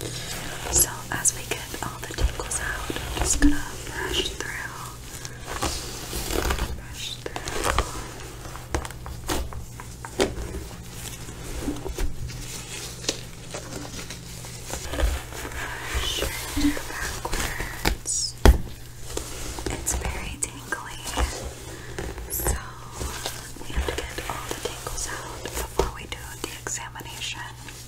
So as we get all the tangles out, I'm just gonna brush through. Brush through. Backwards. It's very tingly, so we have to get all the tangles out before we do the examination.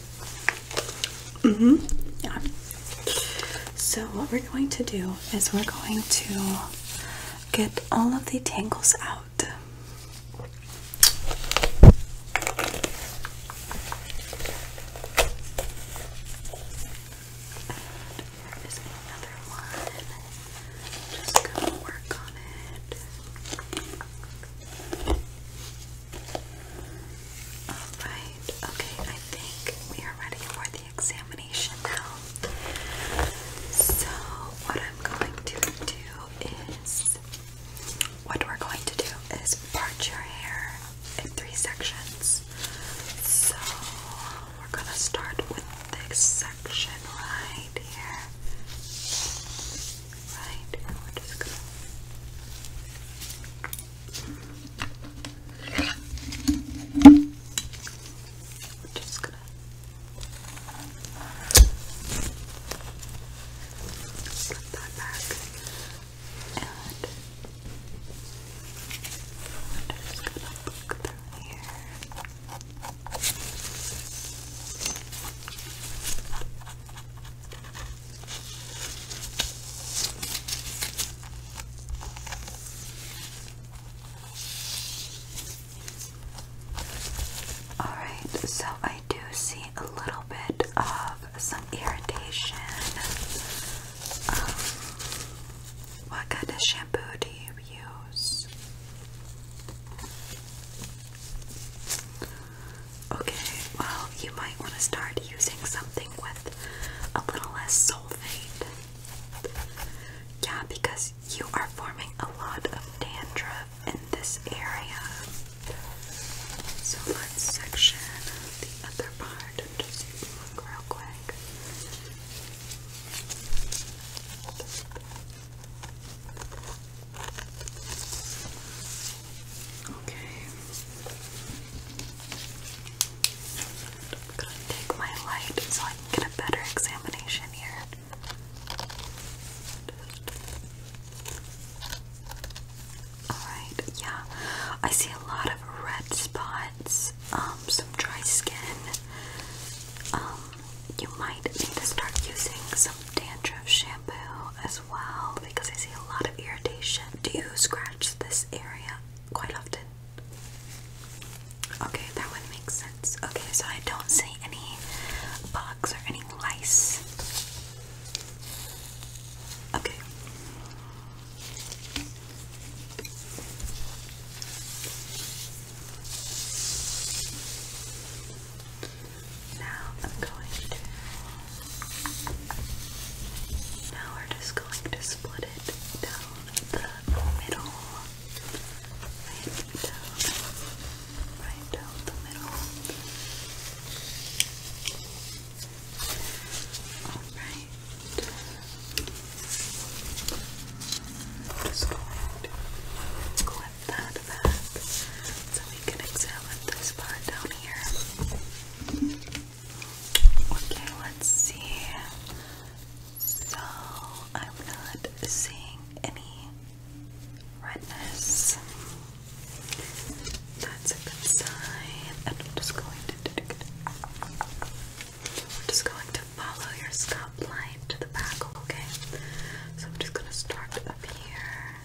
Yeah. So what we're going to do is we're going to get all of the tangles out. There's another one. Just gonna work on it. Alright, okay, I think we are ready for the examination now. So what we're going to do is part your hair in 3 sections. So we're gonna start with this section right here. Right, and we're just gonna put that back, and we're just gonna look through here. Alright, so I do see a little bit of some irritation. What kind of shampoo do you use? Okay, well, you might want to start using something with a little less sulfate. Yeah, because you are forming a lot of dandruff in this area. So let's section the other part and just look real quick. Okay. I'm gonna take my light so I can get a better examination here. Alright, yeah. I see a lot of red spots, some dry skin. You might need to start using some dandruff shampoo as well because I see a lot of irritation. Do you scratch this area quite often? Okay, that would make sense. Okay, so I don't see any bugs or any lice. Okay. Now we're just going to split it down the middle. Right down the middle. Alright. Just going to clip that back so we can examine this part down here. Okay, let's see. So I'm not seeing any redness. That's a good sign. And we're just going to follow your scalp line to the back, okay? So I'm just gonna start up here.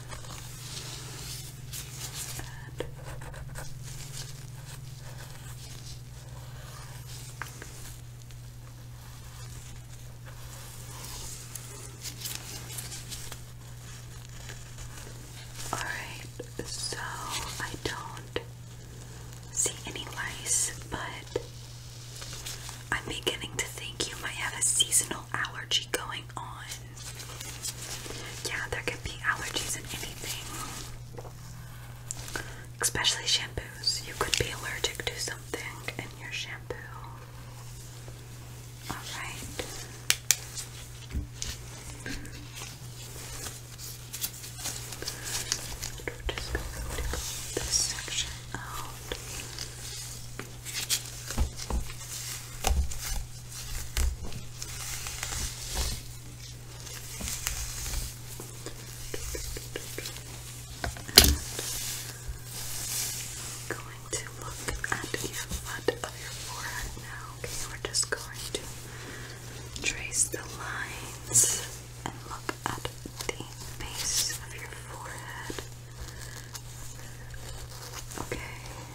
Alright, so I don't see any lice, but I'm beginning to think you might have a seasonal allergy going on. Yeah, there could be allergies in anything, especially shampoos. You could be allergic to something in your shampoo. Alright. trace the lines and look at the base of your forehead. Okay.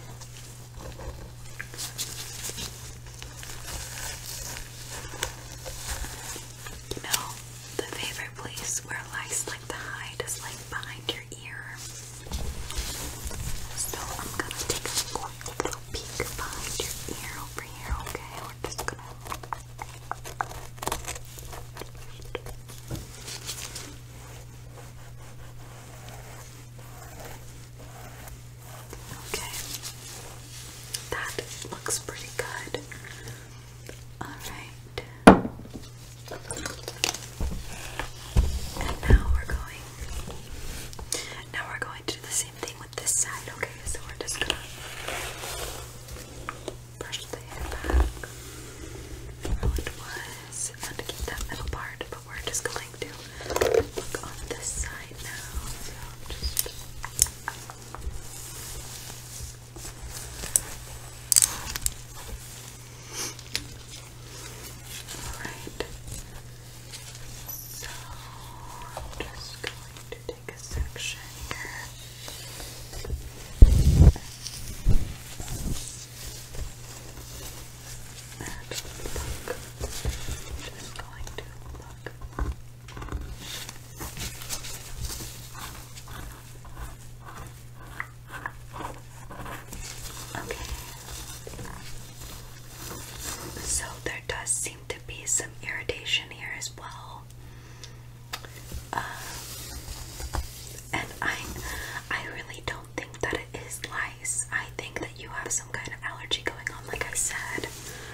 You know, the favorite place where lice like to hide is like behind your ear. So I'm gonna take a quick little peek behind your ear over here, okay? We're just gonna okay. That looks pretty good. Alright. And now we're going to do the same thing with this side, okay? So we're just gonna brush the hair back how it was and keep that middle part, but we're just going to look on this side now. So just alright. So I'm just going to take a section here. And look. Just going to look. Okay. So there does seem to be some irritation here as well. And I really don't think that it is lice. I think that you have some kind of allergy going on, like I said.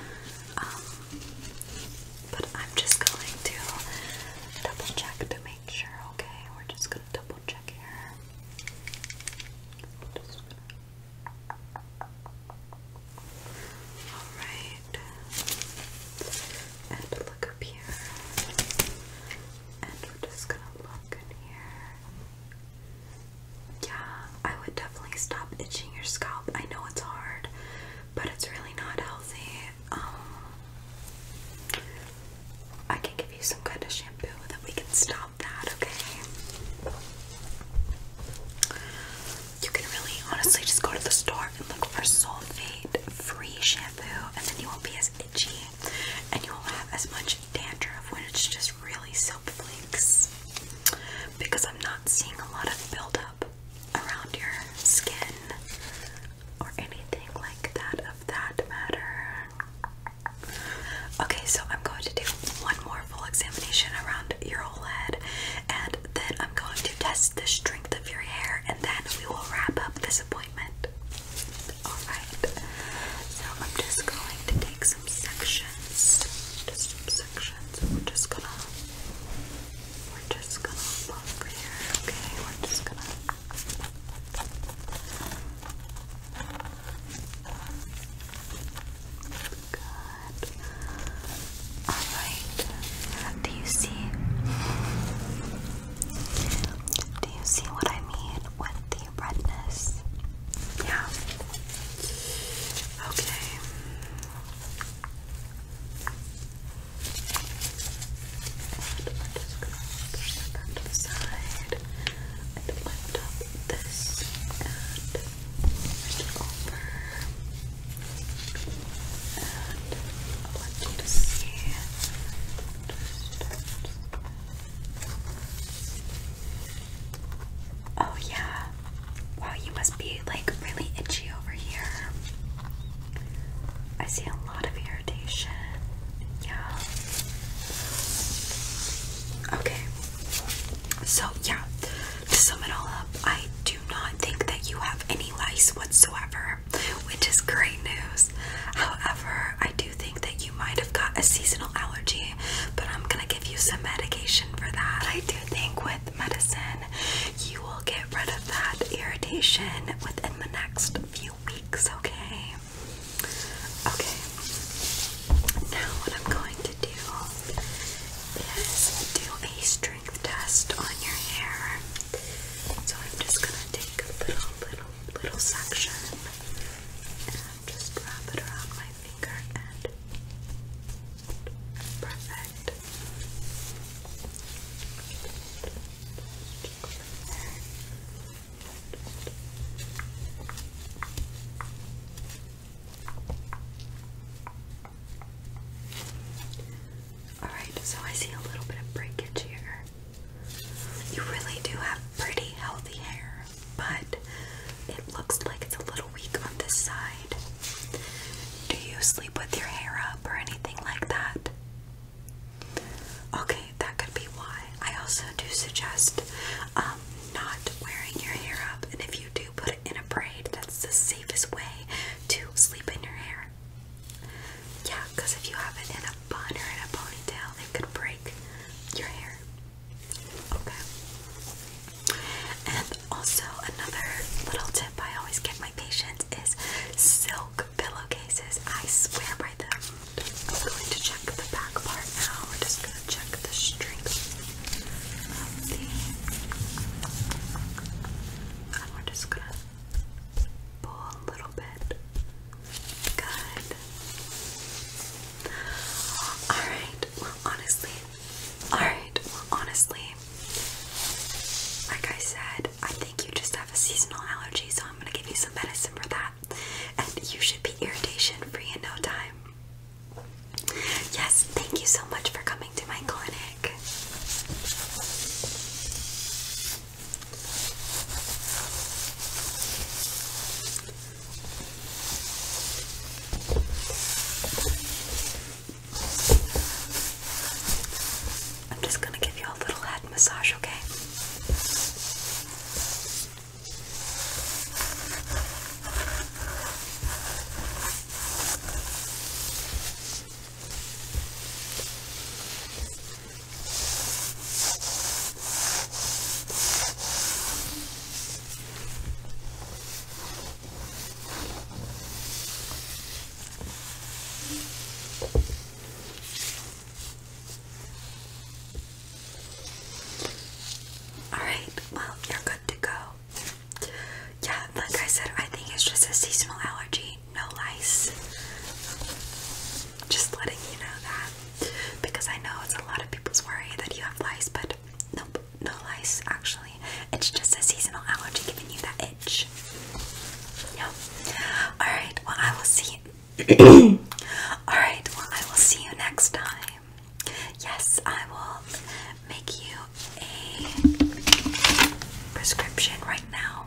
But I'm just going to double check to make sure, okay? We're just gonna double check here. Alright. And look up here. And we're just gonna look in here. Yeah, I would definitely stop itching your scalp. I know it's hard, but it's really not healthy. I can give you some kind of shampoo that we can stop that, okay? You can really honestly just go to the store and look for sulfate-free shampoo, and then you won't be as itchy, and you won't have as much dandruff when it's just really soap flakes. Because I'm not seeing a lot of buildup around your skin or anything like that of that matter. Okay, so I'm going to do one more full examination around your whole head, and then I'm going to test the strength of your hair, and then we will wrap up this appointment. Alright, so I'm just going to take some sections. We're just gonna look here, okay? We're just gonna good. Alright. Do you see what I mean with the redness? Yeah. Okay. And we're just gonna push that back to the side and lift up this and push it over. And I'll let you just see. Oh yeah. Wow, you must be like really itchy over here. I see a lot of irritation. Yeah. Okay. So yeah, to sum it all up, I do not think that you have any lice whatsoever, which is great news. However, I do think that you might have got a seasonal allergy, but I'm gonna give you some medication for that. I do think with medicine, you will get rid of that irritation within the next few weeks, okay? Okay. Now what I'm going to do is do a strength test on your hair. So I'm just gonna take a little section and just wrap it around my finger and perfect. so I see a little bit of breakage here. You really do have pretty healthy hair, but it looks like it's a little weak on this side. Do you sleep with your hair up or anything like that? Okay, that could be why. I also do suggest not wearing your hair up, and if you do put it in a braid, that's the safest way to sleep in your hair. Yeah, because if you have it in a bun or in a ponytail, it could break your hair. Okay. And also another little tip I always give my patients is silk pillowcases. I swear by them. I'm going to check the back part now. We're just going to check the strength of the... And we're just going to pull a little bit. Good. Alright, well honestly, like I said, I think you just have a seasonal allergy, so I'm gonna give you some medicine for that, and you should be irritation free in no time. Yes, thank you so much for coming to my clinic. I'm just gonna give you a little head massage, okay? Alright, well, you're good to go. Yeah, like I said, I think it's just a seasonal allergy, no lice. Just letting you know that, because I know it's a lot of people's worry that you have lice, but nope, no lice actually. It's just a seasonal allergy giving you that itch. Yeah. Alright, well I will see you. Alright, well I will see you next time. Yes, I will make you a prescription right now.